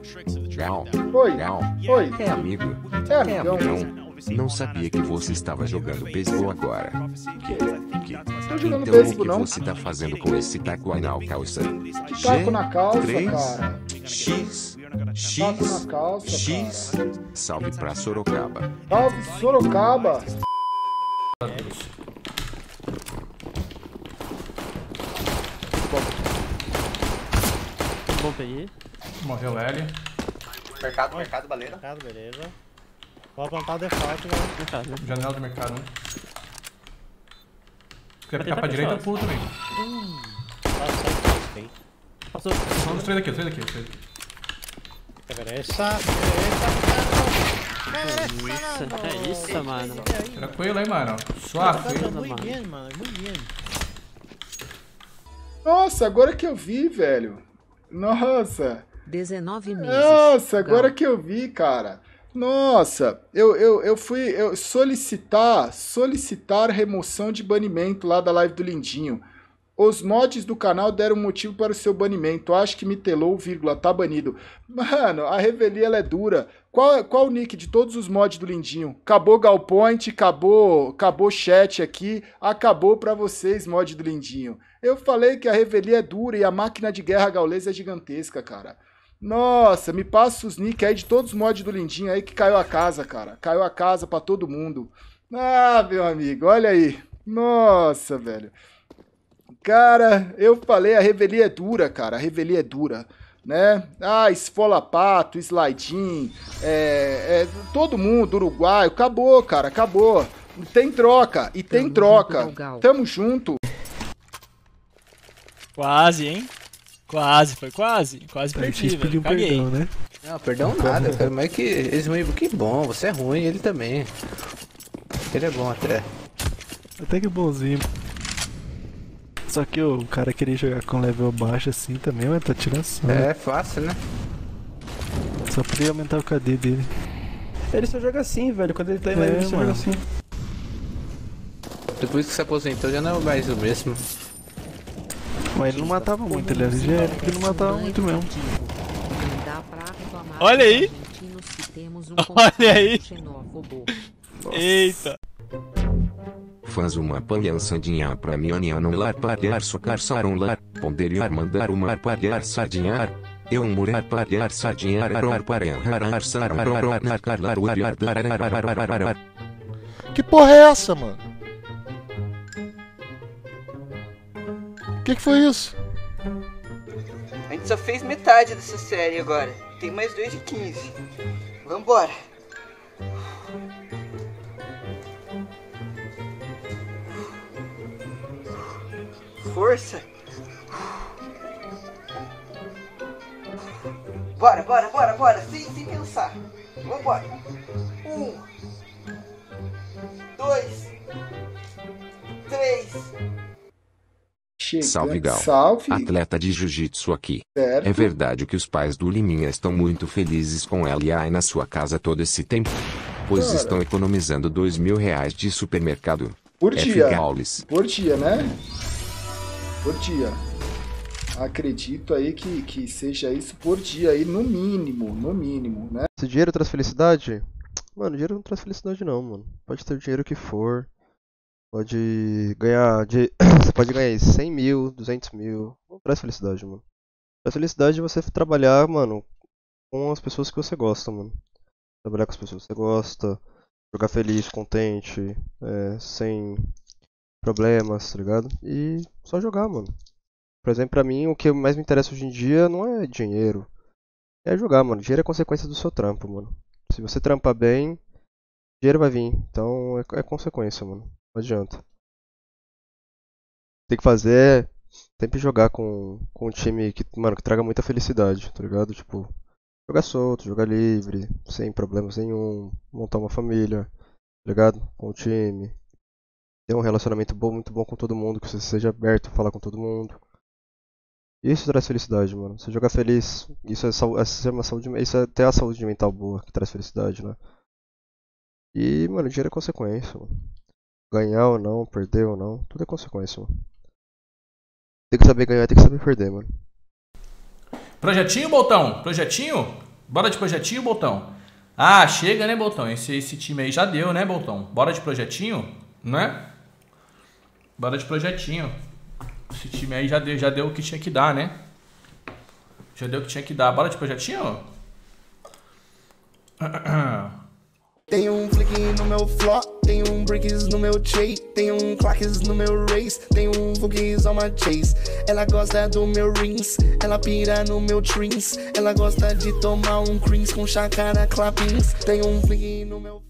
Gal, Oi. Gal, Oi. é amigo. É É amigão. amigão. Não sabia que você estava jogando beisebol agora. Tô jogando Então o beisebol que não. você tá fazendo com esse taco aí na calça? Que taco na calça, G3, cara. X, Taco na X, calça, X. cara. Salve pra Sorocaba. Salve, Sorocaba. Bom, peguei. Morreu L. Mercado, baleira. Mercado, beleza. Vou apontar o default, vai. Mercado, né? Janela do mercado, né? Se quiser ficar pra tentar direita, eu fechar. pulo também. Passou. Os três daqui, os três daqui, os três daqui. Essa. Nossa, é isso, mano. Tranquilo aí, mano. Suave. Muito bem, mano. Muito bem. Nossa, agora que eu vi, velho. Nossa. 19 meses. Nossa, agora Gal. que eu vi, cara. Nossa, eu fui solicitar remoção de banimento lá da live do Lindinho. Os mods do canal deram motivo para o seu banimento. Acho que me telou, vírgula, tá banido. Mano, a revelia ela é dura. Qual o nick de todos os mods do Lindinho? Acabou Galpoint, acabou chat aqui, acabou pra vocês, mod do Lindinho. Eu falei que a revelia é dura e a máquina de guerra gaulesa é gigantesca, cara. Nossa, me passa os nick aí de todos os mods do Lindinho aí que caiu a casa, cara. Caiu a casa pra todo mundo. Ah, meu amigo, olha aí. Nossa, velho. Cara, eu falei, a revelia é dura, cara. A revelia é dura, né? Ah, Esfola Pato, Slidin, todo mundo, uruguaio. Acabou, cara, acabou. Tem troca, e tem Tamo troca. junto, Gal. Tamo junto. Quase, hein? Quase, foi quase. Quase perdi, velho. Caguei. Perdão, né? Não, perdão nada, cara. Mas que eles vão que bom, você é ruim, ele também. Ele é bom até. Até que bonzinho. Só que o cara querer jogar com level baixo assim também, mas tá tiração. É fácil, né? Só podia aumentar o KD dele. Ele só joga assim, velho. Quando ele tá em É, live, ele só mano. joga assim. Depois que se aposentou já não é mais o mesmo. Mas ele não matava muito, ele era ligero, porque ele não matava muito mesmo. Não dá pra reclamar Olha aí. dos argentinos que temos um Olha aí. xenófobo. Eita. Faz uma palhaçadinha pra mim, não lar parear socar um lar, ponderiar mandar o mar parear sardinhar. Eu murar parear sardinhar arar parear sarar na carlar o ariar dar. Que porra é essa, mano? Que foi isso? A gente só fez metade dessa série agora. Tem mais 2 de 15. Vambora. Força. Bora. Sem pensar. Vambora. 1, 2, 3. Chega. Salve, Gal. Salve. Atleta de jiu-jitsu aqui. Certo. É verdade que os pais do Liminha estão muito felizes com ela e aí na sua casa todo esse tempo? Pois Cara. estão economizando R$ 2.000 de supermercado. Por F. dia. Gaules. Por dia, né? Por dia. Acredito aí que seja isso por dia aí, no mínimo, né? Se dinheiro traz felicidade? Mano, dinheiro não traz felicidade não, mano. Pode ter o dinheiro que for. Pode ganhar. Você pode ganhar aí 100 mil, 200 mil. Não traz felicidade, mano. Traz felicidade é você trabalhar, mano, com as pessoas que você gosta, mano. Trabalhar com as pessoas que você gosta. Jogar feliz, contente, sem problemas, tá ligado? E só jogar, mano. Por exemplo, pra mim, o que mais me interessa hoje em dia não é dinheiro. É jogar, mano. Dinheiro é consequência do seu trampo, mano. Se você trampar bem, dinheiro vai vir. Então é consequência, mano. Não adianta. Tem que fazer sempre jogar com um time que, mano, que traga muita felicidade, tá ligado? Tipo, jogar solto, jogar livre, sem problemas nenhum, montar uma família, tá ligado? Com o time. Ter um relacionamento bom, muito bom com todo mundo, que você seja aberto a falar com todo mundo. Isso traz felicidade, mano. Você jogar feliz, isso é uma saúde, isso é ter a saúde mental boa que traz felicidade, né? E, mano, dinheiro é consequência, mano. Ganhar ou não, perder ou não, tudo é consequência, mano. Tem que saber ganhar, tem que saber perder, mano. Projetinho, Boltão? Projetinho? Bora de projetinho, Botão? Ah, chega, né, Botão? Esse time aí já deu, né, Botão? Bora de projetinho, né? Bora de projetinho. Esse time aí já deu o que tinha que dar, né? Já deu o que tinha que dar. Bora de projetinho? Tem flick no meu flop, tem bricks no meu chase, tem claques no meu race, tem focus on my chase. Ela gosta do meu rings, ela pira no meu trins, ela gosta de tomar creams com chácara clappings. Tem flick no meu